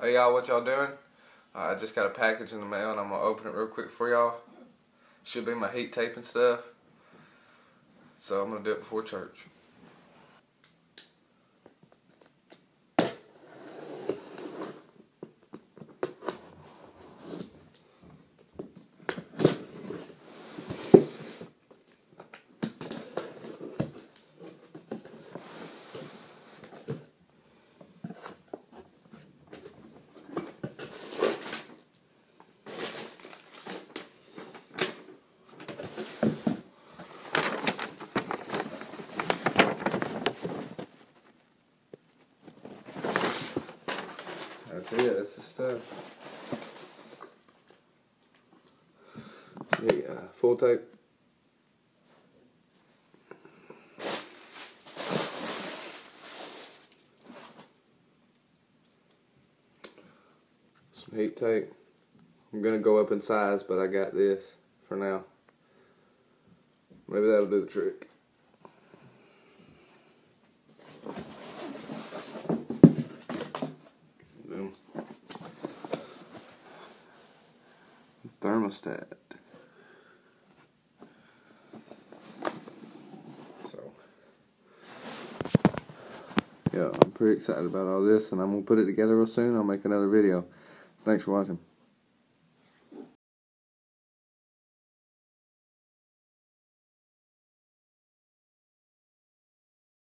Hey y'all, what y'all doing? I just got a package in the mail and I'm gonna open it real quick for y'all. Should be my heat tape and stuff. So I'm gonna do it before church. That's it, that's the stuff. Yeah, full tape. Some heat tape. I'm gonna go up in size, but I got this for now. Maybe that'll do the trick. Boom. Thermostat. So, yeah, I'm pretty excited about all this, and I'm gonna put it together real soon. I'll make another video. Thanks for watching.